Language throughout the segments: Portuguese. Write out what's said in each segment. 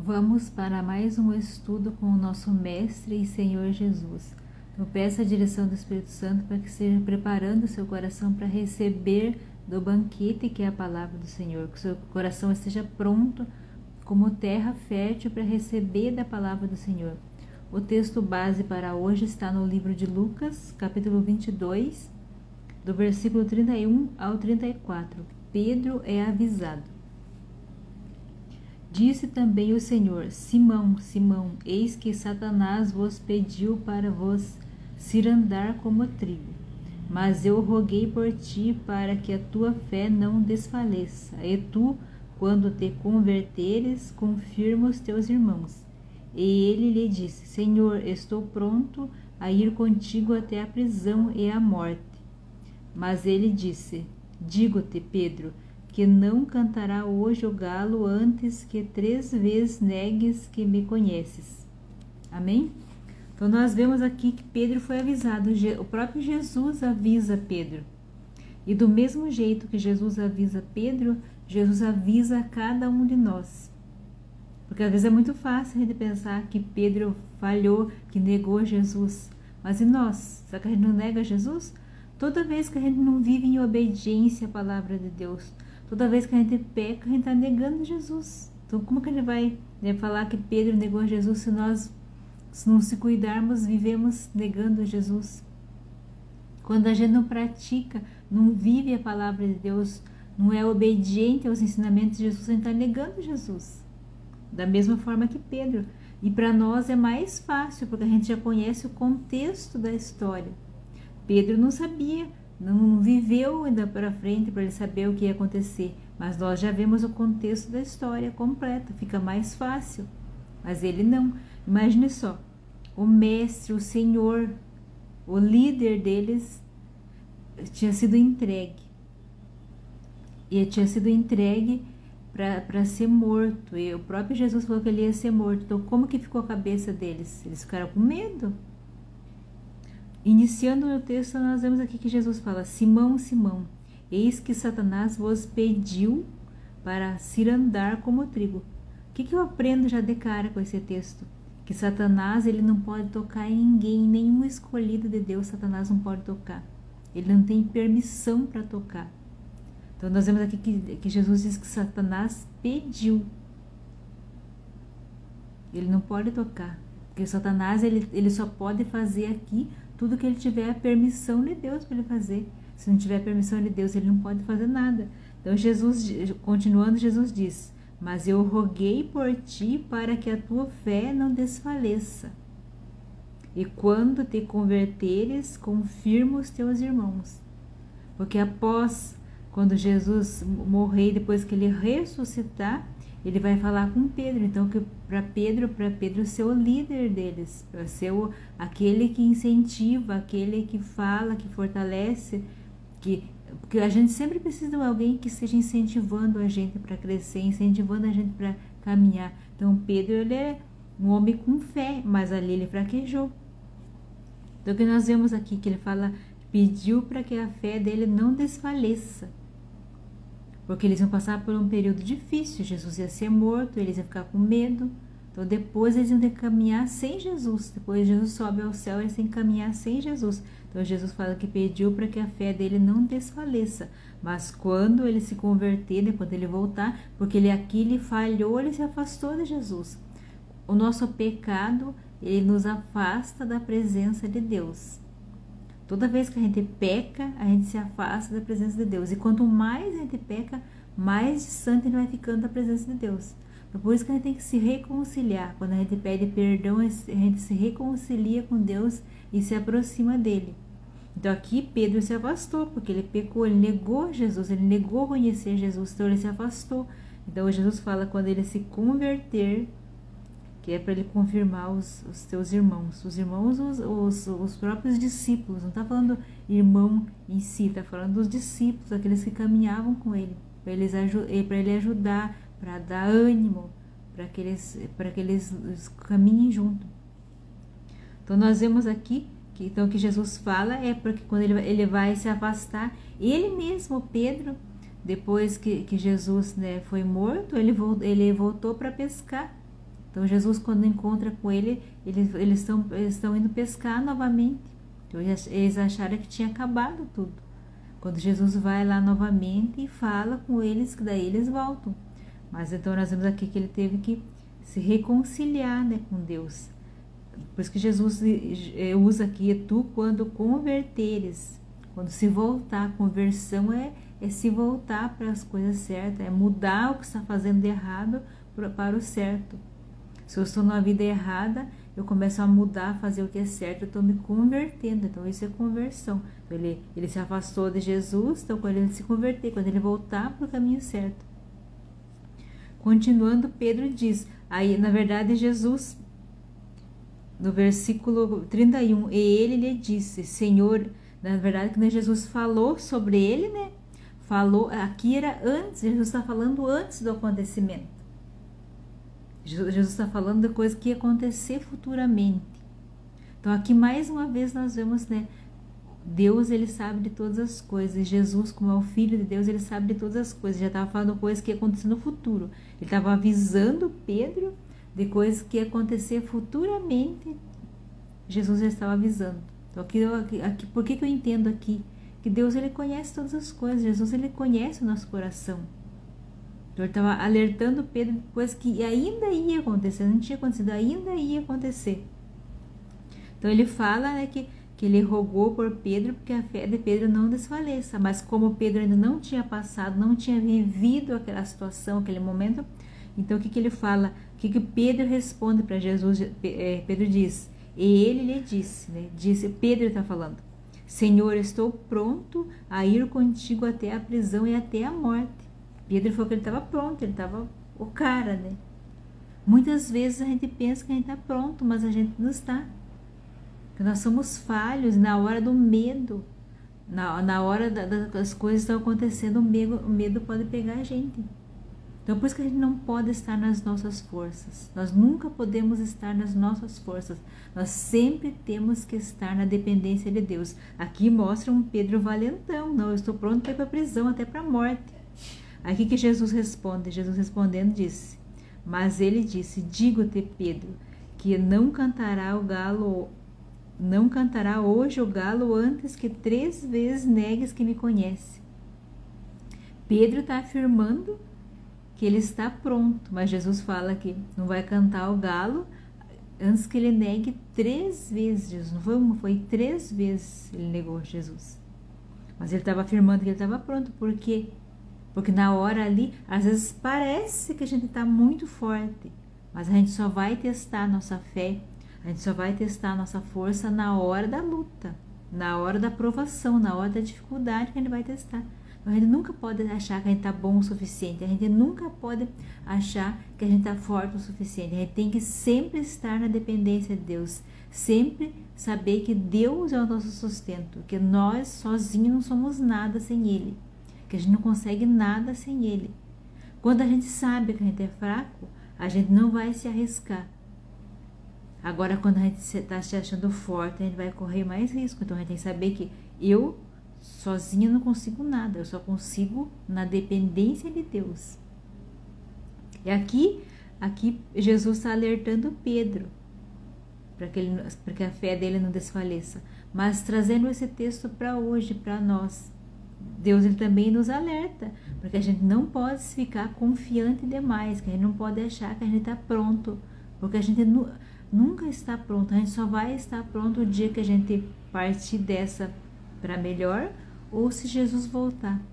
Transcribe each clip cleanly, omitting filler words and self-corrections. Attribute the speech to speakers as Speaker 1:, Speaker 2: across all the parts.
Speaker 1: Vamos para mais um estudo com o nosso Mestre e Senhor Jesus. Eu peço a direção do Espírito Santo para que esteja preparando o seu coração para receber do banquete que é a palavra do Senhor. Que o seu coração esteja pronto como terra fértil para receber da palavra do Senhor. O texto base para hoje está no livro de Lucas, capítulo 22, do versículo 31 ao 34. Pedro é avisado. Disse também o Senhor: Simão, Simão, eis que Satanás vos pediu para vos cirandar como trigo. Mas eu roguei por ti para que a tua fé não desfaleça. E tu, quando te converteres, confirma os teus irmãos. E ele lhe disse: Senhor, estou pronto a ir contigo até a prisão e a morte. Mas ele disse: Digo-te, Pedro, que não cantará hoje o galo antes que 3 vezes negues que me conheces. Amém? Então nós vemos aqui que Pedro foi avisado. O próprio Jesus avisa Pedro. E do mesmo jeito que Jesus avisa Pedro, Jesus avisa a cada um de nós. Porque às vezes é muito fácil a gente pensar que Pedro falhou, que negou Jesus. Mas e nós? Será que a gente não nega Jesus? Toda vez que a gente não vive em obediência à palavra de Deus, toda vez que a gente peca, a gente está negando Jesus. Então, como que a gente vai falar que Pedro negou Jesus se nós, se não se cuidarmos, vivemos negando Jesus? Quando a gente não pratica, não vive a palavra de Deus, não é obediente aos ensinamentos de Jesus, a gente está negando Jesus. Da mesma forma que Pedro. E para nós é mais fácil, porque a gente já conhece o contexto da história. Pedro não sabia, não viveu ainda para frente para ele saber o que ia acontecer, mas nós já vemos o contexto da história completa, fica mais fácil. Mas ele não. Imagine só, o mestre, o Senhor, o líder deles tinha sido entregue. E tinha sido entregue para ser morto. E o próprio Jesus falou que ele ia ser morto. Então como que ficou a cabeça deles? Eles ficaram com medo. Iniciando o texto, nós vemos aqui que Jesus fala: Simão, Simão, eis que Satanás vos pediu para cirandar como trigo. O que eu aprendo já de cara com esse texto? Que Satanás, ele não pode tocar em ninguém, nenhum escolhido de Deus, Satanás não pode tocar. Ele não tem permissão para tocar. Então nós vemos aqui que Jesus diz que Satanás pediu. Ele não pode tocar, porque Satanás, ele só pode fazer aqui tudo que ele tiver a permissão de Deus para ele fazer. Se não tiver a permissão de Deus, ele não pode fazer nada. Então Jesus, continuando, Jesus diz: mas eu roguei por ti para que a tua fé não desfaleça. E quando te converteres, confirma os teus irmãos. Porque quando Jesus morrer, depois que ele ressuscitar, ele vai falar com Pedro. Então, para Pedro ser o líder deles, para ser aquele que incentiva, aquele que fala, que fortalece, porque a gente sempre precisa de alguém que esteja incentivando a gente para crescer, incentivando a gente para caminhar. Então, Pedro, ele é um homem com fé, mas ali ele fraquejou. Então, o que nós vemos aqui, que ele fala, pediu para que a fé dele não desfaleça. Porque eles iam passar por um período difícil, Jesus ia ser morto, eles iam ficar com medo. Então depois eles iam ter que caminhar sem Jesus. Depois Jesus sobe ao céu, eles têm que caminhar sem Jesus. Então Jesus fala que pediu para que a fé dele não desfaleça. Mas quando ele se converter, quando ele voltar, porque ele falhou, ele se afastou de Jesus. O nosso pecado, ele nos afasta da presença de Deus. Toda vez que a gente peca, a gente se afasta da presença de Deus. E quanto mais a gente peca, mais distante a gente vai ficando da presença de Deus. Então, por isso que a gente tem que se reconciliar. Quando a gente pede perdão, a gente se reconcilia com Deus e se aproxima dele. Então aqui Pedro se afastou, porque ele pecou, ele negou Jesus, ele negou conhecer Jesus, então ele se afastou. Então Jesus fala, quando ele se converter, que é para ele confirmar os teus irmãos. Os irmãos, os próprios discípulos. Não está falando irmão em si, está falando dos discípulos, aqueles que caminhavam com ele, para ele ajudar, para dar ânimo, para que eles caminhem junto. Então nós vemos aqui que Jesus fala porque quando ele vai se afastar, ele mesmo, Pedro, depois que Jesus, né, foi morto, ele voltou para pescar. Então Jesus, quando encontra com ele, eles estão indo pescar novamente. Então eles acharam que tinha acabado tudo. Quando Jesus vai lá novamente e fala com eles, que daí eles voltam. Mas então nós vemos aqui que ele teve que se reconciliar, né, com Deus. Por isso que Jesus usa aqui, tu quando converteres, quando se voltar, conversão é se voltar para as coisas certas, é mudar o que está fazendo de errado para o certo. Se eu estou numa vida errada, eu começo a mudar, a fazer o que é certo, eu estou me convertendo. Então isso é conversão. Então, ele se afastou de Jesus, então quando ele se converter, quando ele voltar para o caminho certo. Continuando, Pedro diz, aí na verdade Jesus, no versículo 31, e ele lhe disse, Senhor, na verdade quando Jesus falou sobre ele, né? Falou, aqui era antes, Jesus está falando antes do acontecimento. Jesus está falando da coisa que ia acontecer futuramente. Então aqui mais uma vez nós vemos, né? Deus, ele sabe de todas as coisas. E Jesus, como é o Filho de Deus, ele sabe de todas as coisas. Já estava falando coisas que ia acontecer no futuro. Ele estava avisando Pedro de coisas que ia acontecer futuramente. Jesus já estava avisando. Então aqui, por que eu entendo aqui? Que Deus, ele conhece todas as coisas. Jesus, ele conhece o nosso coração. Então ele estava alertando Pedro de coisas que ainda ia acontecer. Não tinha acontecido, ainda ia acontecer. Então ele fala, né, que ele rogou por Pedro porque a fé de Pedro não desfaleça. Mas como Pedro ainda não tinha passado, não tinha vivido aquela situação, aquele momento, então o que ele fala? O que Pedro responde para Jesus? Pedro diz, e ele lhe disse, né? Pedro está falando, Senhor, estou pronto a ir contigo até a prisão e até a morte. Pedro falou que ele estava pronto, ele estava o cara, né? Muitas vezes a gente pensa que a gente está pronto, mas a gente não está. Porque nós somos falhos na hora do medo, na hora das coisas que estão acontecendo, o medo pode pegar a gente. Então por isso que a gente não pode estar nas nossas forças. Nós nunca podemos estar nas nossas forças. Nós sempre temos que estar na dependência de Deus. Aqui mostra um Pedro valentão. Não, eu estou pronto para ir para a prisão, até para a morte. Aqui que Jesus responde, Jesus respondendo disse, mas ele disse, digo-te, Pedro, que não cantará hoje o galo antes que 3 vezes negues que me conhece. Pedro está afirmando que ele está pronto, mas Jesus fala que não vai cantar o galo antes que ele negue 3 vezes. Jesus não foi uma, foi 3 vezes ele negou Jesus. Mas ele estava afirmando que ele estava pronto, por quê? Porque na hora ali, às vezes parece que a gente está muito forte, mas a gente só vai testar a nossa fé, a gente só vai testar a nossa força na hora da luta, na hora da provação, na hora da dificuldade que a gente vai testar. Então, a gente nunca pode achar que a gente está bom o suficiente, a gente nunca pode achar que a gente está forte o suficiente. A gente tem que sempre estar na dependência de Deus, sempre saber que Deus é o nosso sustento, que nós sozinhos não somos nada sem Ele, que a gente não consegue nada sem Ele. Quando a gente sabe que a gente é fraco, a gente não vai se arriscar. Agora, quando a gente está se achando forte, a gente vai correr mais risco. Então, a gente tem que saber que eu sozinha não consigo nada, eu só consigo na dependência de Deus. E aqui Jesus está alertando Pedro, para que a fé dele não desfaleça. Mas trazendo esse texto para hoje, para nós, Deus, ele também nos alerta, porque a gente não pode ficar confiante demais, que a gente não pode achar que a gente está pronto, porque a gente nunca está pronto. A gente só vai estar pronto o dia que a gente partir dessa para melhor, ou se Jesus voltar.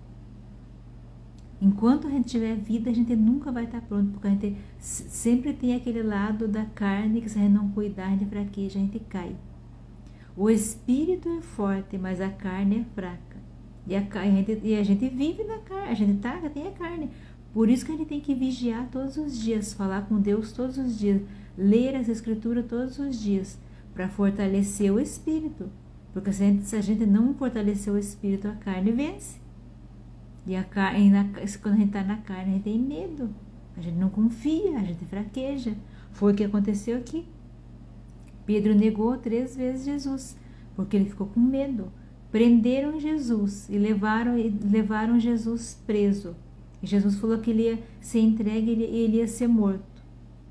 Speaker 1: Enquanto a gente tiver vida, a gente nunca vai estar pronto, porque a gente sempre tem aquele lado da carne que se a gente não cuidar, a gente fraqueja, a gente cai. O espírito é forte, mas a carne é fraca. E a gente vive na carne, a gente tem a carne. Por isso que a gente tem que vigiar todos os dias, falar com Deus todos os dias, ler as escrituras todos os dias, para fortalecer o espírito. Porque se a gente não fortalecer o espírito, a carne vence. E quando a gente está na carne, a gente tem medo. A gente não confia, a gente fraqueja. Foi o que aconteceu aqui. Pedro negou 3 vezes Jesus, porque ele ficou com medo. Prenderam Jesus e levaram Jesus preso. E Jesus falou que ele ia ser entregue e ele ia ser morto.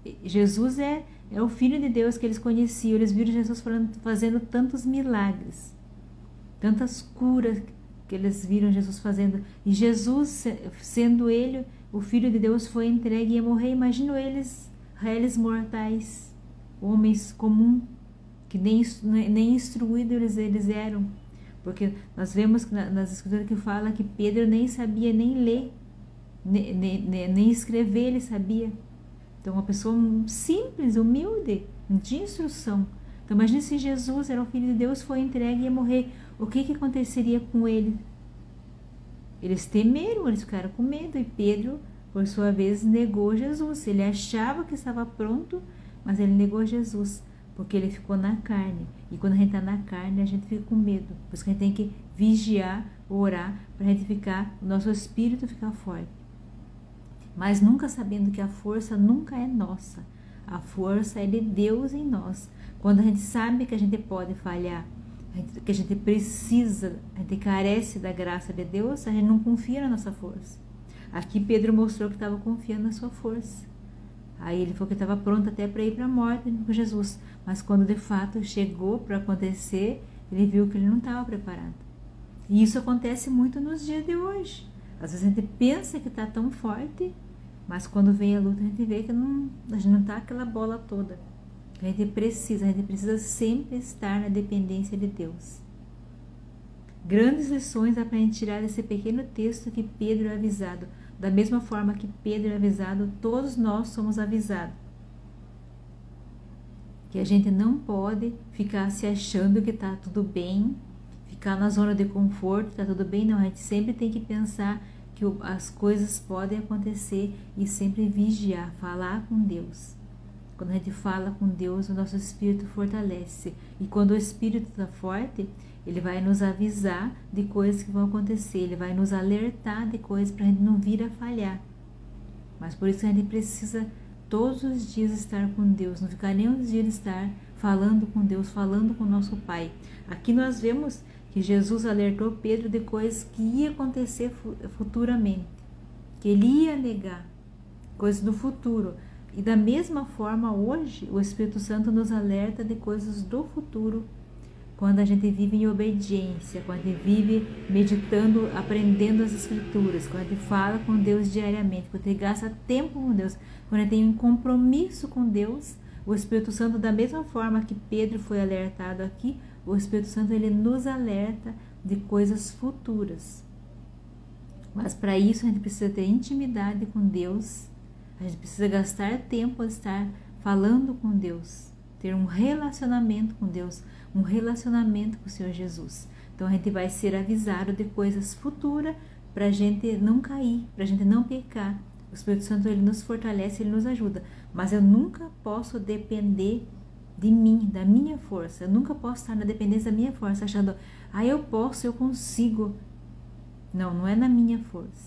Speaker 1: Jesus é o Filho de Deus que eles conheciam. Eles viram Jesus fazendo tantos milagres, tantas curas que eles viram Jesus fazendo. E Jesus, sendo ele o Filho de Deus, foi entregue e ia morrer. Imagina eles, réis mortais, homens comuns, que nem instruídos eles eram. Porque nós vemos nas escrituras que fala que Pedro nem sabia nem ler, nem escrever ele sabia. Então uma pessoa simples, humilde, não tinha instrução. Então imagine se Jesus era o Filho de Deus, foi entregue e ia morrer. O que aconteceria com ele? Eles temeram, eles ficaram com medo. E Pedro, por sua vez, negou Jesus. Ele achava que estava pronto, mas ele negou Jesus, porque ele ficou na carne. E quando a gente está na carne, a gente fica com medo. Por isso que a gente tem que vigiar, orar, para a gente ficar, o nosso espírito ficar forte. Mas nunca sabendo que a força nunca é nossa. A força é de Deus em nós. Quando a gente sabe que a gente pode falhar, que a gente precisa, a gente carece da graça de Deus, a gente não confia na nossa força. Aqui Pedro mostrou que estava confiando na sua força. Aí ele falou que estava pronto até para ir para a morte com Jesus. Mas quando de fato chegou para acontecer, ele viu que ele não estava preparado. E isso acontece muito nos dias de hoje. Às vezes a gente pensa que está tão forte, mas quando vem a luta a gente vê que a gente não está aquela bola toda. A gente precisa sempre estar na dependência de Deus. Grandes lições dá para a gente tirar desse pequeno texto que Pedro é avisado. Da mesma forma que Pedro é avisado, todos nós somos avisados. Que a gente não pode ficar se achando que está tudo bem, ficar na zona de conforto, está tudo bem. Não, a gente sempre tem que pensar que as coisas podem acontecer e sempre vigiar, falar com Deus. Quando a gente fala com Deus, o nosso espírito fortalece. E quando o espírito está forte, ele vai nos avisar de coisas que vão acontecer. Ele vai nos alertar de coisas para a gente não vir a falhar. Mas por isso a gente precisa todos os dias estar com Deus. Não ficar nem uns dias estar falando com Deus, falando com o nosso Pai. Aqui nós vemos que Jesus alertou Pedro de coisas que ia acontecer futuramente. Que ele ia negar. Coisas do futuro. E da mesma forma, hoje, o Espírito Santo nos alerta de coisas do futuro, quando a gente vive em obediência, quando a gente vive meditando, aprendendo as Escrituras, quando a gente fala com Deus diariamente, quando a gente gasta tempo com Deus, quando a gente tem um compromisso com Deus, o Espírito Santo, da mesma forma que Pedro foi alertado aqui, o Espírito Santo ele nos alerta de coisas futuras. Mas para isso a gente precisa ter intimidade com Deus. A gente precisa gastar tempo a estar falando com Deus, ter um relacionamento com Deus, um relacionamento com o Senhor Jesus. Então a gente vai ser avisado de coisas futuras para a gente não cair, para a gente não pecar. O Espírito Santo ele nos fortalece, ele nos ajuda. Mas eu nunca posso depender de mim, da minha força. Eu nunca posso estar na dependência da minha força, achando, eu posso, eu consigo. Não, não é na minha força.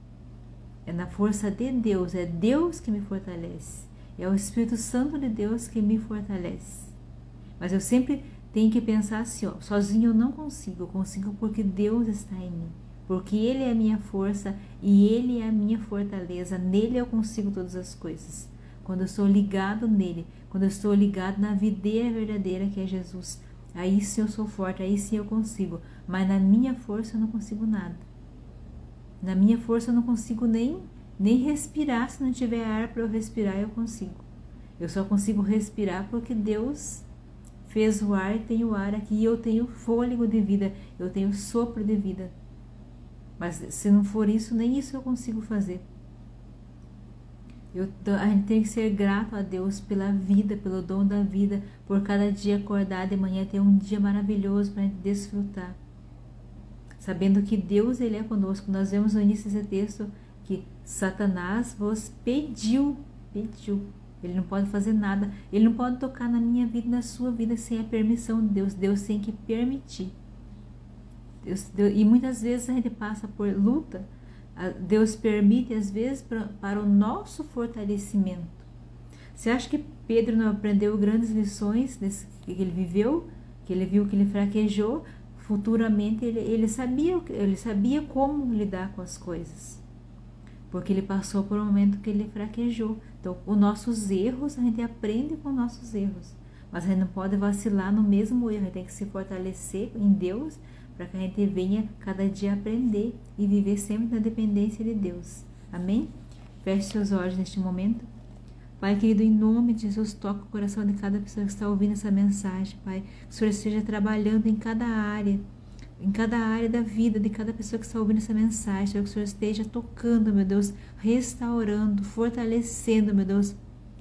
Speaker 1: É na força de Deus, é Deus que me fortalece. É o Espírito Santo de Deus que me fortalece. Mas eu sempre tenho que pensar assim, sozinho eu não consigo, eu consigo porque Deus está em mim. Porque Ele é a minha força e Ele é a minha fortaleza. Nele eu consigo todas as coisas. Quando eu estou ligado nele, quando eu estou ligado na videira verdadeira que é Jesus, aí sim eu sou forte, aí sim eu consigo. Mas na minha força eu não consigo nada. Na minha força eu não consigo nem respirar. Se não tiver ar para eu respirar, eu consigo. Eu só consigo respirar porque Deus fez o ar e tem o ar aqui. E eu tenho fôlego de vida, eu tenho sopro de vida. Mas se não for isso, nem isso eu consigo fazer. A gente tem que ser grato a Deus pela vida, pelo dom da vida, por cada dia acordar de manhã, ter um dia maravilhoso para a gente desfrutar. Sabendo que Deus ele é conosco. Nós vemos no início desse texto que Satanás vos pediu. Ele não pode fazer nada. Ele não pode tocar na minha vida, na sua vida, sem a permissão de Deus. Deus tem que permitir. E muitas vezes a gente passa por luta. Deus permite, às vezes, para o nosso fortalecimento. Você acha que Pedro não aprendeu grandes lições que ele viveu? Que ele viu que ele fraquejou? Futuramente ele sabia como lidar com as coisas. porque ele passou por um momento que ele fraquejou. Então, os nossos erros, a gente aprende com nossos erros, mas a gente não pode vacilar no mesmo erro, a gente tem que se fortalecer em Deus, para que a gente venha cada dia aprender e viver sempre na dependência de Deus. Amém? Feche seus olhos neste momento. Pai querido, em nome de Jesus, toca o coração de cada pessoa que está ouvindo essa mensagem, Pai. Que o Senhor esteja trabalhando em cada área da vida de cada pessoa que está ouvindo essa mensagem. Que o Senhor esteja tocando, meu Deus, restaurando, fortalecendo, meu Deus.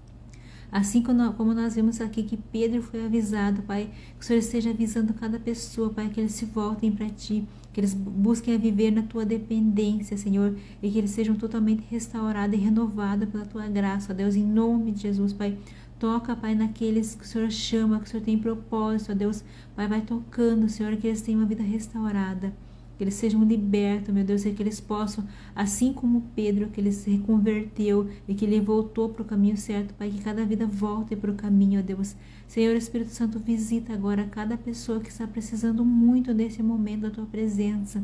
Speaker 1: Assim como nós vimos aqui que Pedro foi avisado, Pai, que o Senhor esteja avisando cada pessoa, Pai, que eles se voltem para Ti, que eles busquem a viver na Tua dependência, Senhor, e que eles sejam totalmente restaurados e renovados pela Tua graça, Deus, em nome de Jesus, Pai. Toca, Pai, naqueles que o Senhor chama, que o Senhor tem propósito, ó Deus, Pai, vai tocando, Senhor, que eles tenham uma vida restaurada, que eles sejam libertos, meu Deus, e que eles possam, assim como Pedro, que ele se reconverteu e que ele voltou para o caminho certo, Pai, que cada vida volte para o caminho, ó Deus. Senhor Espírito Santo, visita agora cada pessoa que está precisando muito nesse momento da Tua presença.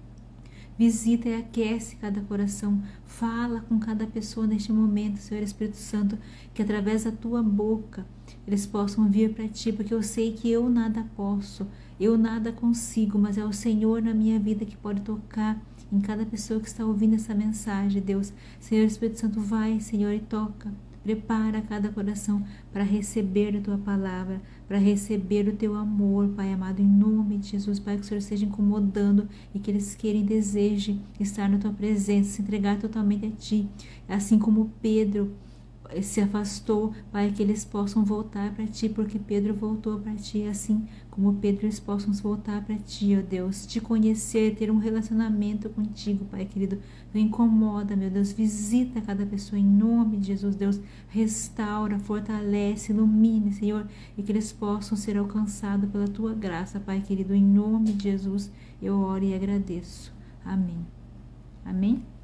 Speaker 1: Visita e aquece cada coração. Fala com cada pessoa neste momento, Senhor Espírito Santo, que através da Tua boca eles possam vir para Ti, porque eu sei que eu nada posso, eu nada consigo, mas é o Senhor na minha vida que pode tocar em cada pessoa que está ouvindo essa mensagem, Deus. Senhor Espírito Santo, vai, Senhor, e toca. Prepara cada coração para receber a Tua palavra, para receber o Teu amor, Pai amado, em nome de Jesus, Pai, que o Senhor esteja incomodando e que eles queiram e desejem estar na Tua presença, se entregar totalmente a Ti, assim como Pedro se afastou, Pai, que eles possam voltar para Ti, porque Pedro voltou para Ti, assim como Pedro, eles possam voltar para Ti, ó Deus, Te conhecer, ter um relacionamento contigo, Pai querido. Não incomoda, meu Deus, visita cada pessoa em nome de Jesus, Deus, restaura, fortalece, ilumine, Senhor, e que eles possam ser alcançados pela Tua graça, Pai querido, em nome de Jesus, eu oro e agradeço. Amém. Amém?